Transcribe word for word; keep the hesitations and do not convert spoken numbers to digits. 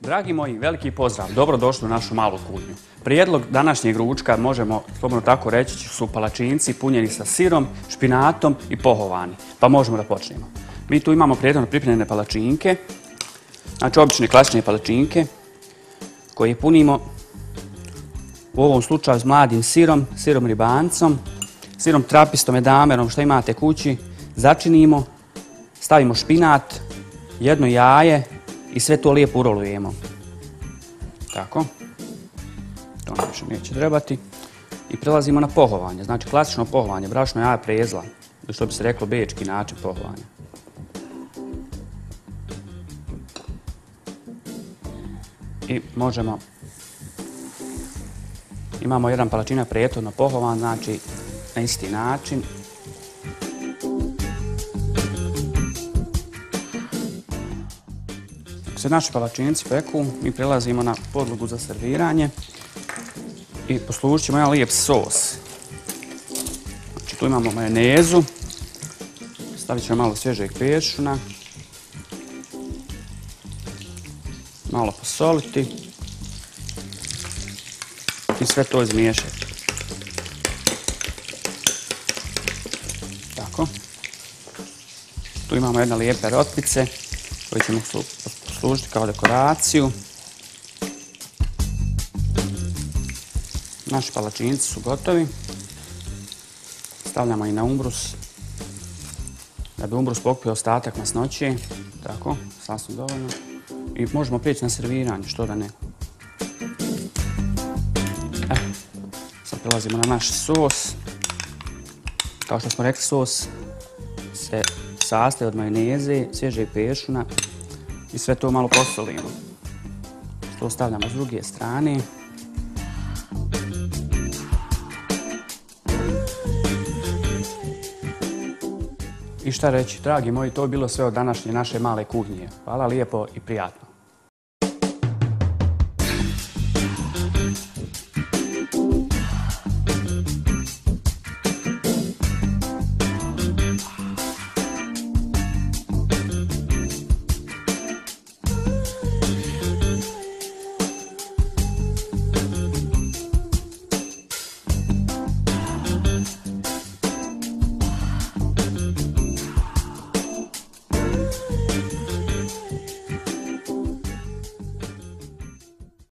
Dragi moji, veliki pozdrav, dobrodošli u našu malu kuhinju. Prijedlog današnjeg ručka, možemo slobodno tako reći, su palačinci punjeni sa sirom, špinatom i pohovani. Pa možemo da počnemo. Mi tu imamo prethodno pripremljene palačinke, znači obične klasične palačinke, koje punimo u ovom slučaju s mladim sirom, sirom ribancom, sirom trapistom, edamerom, što imate kući, začinimo, stavimo špinat, jedno jaje i sve to lijepo urolujemo. Tako. To nam više neće trebati. I prelazimo na pohovanje. Znači klasično pohovanje, brašno, jaje, prezla. Što bi se reklo bečki način pohovanja. I možemo... Imamo jedan palačina prethodno pohovan, znači na isti način. Dok se naši palačinci peku, mi prelazimo na podlogu za serviranje i poslužit ćemo jedan lijep sos. Znači tu imamo majonezu, stavit ćemo malo svježeg peršuna, malo posoliti i sve to izmiješati. Tako. Tu imamo jedne lijepe rotpice koje ćemo poslužiti kao dekoraciju. Naši palačinci su gotovi. Stavljamo i na umbrus da bi umbrus pokupio ostatak masnoće. Tako, sasvim dovoljno. I možemo prijeći na serviranje, što da ne. E, sad prelazimo na naš sos. Kao što smo rekli, sos se sastoji od majoneze, svježeg peršuna i sve to malo posolimo. To stavljamo s druge strane. I šta reći, dragi moji, to je bilo sve od današnje naše male kuhinje. Hvala lijepo i prijatno.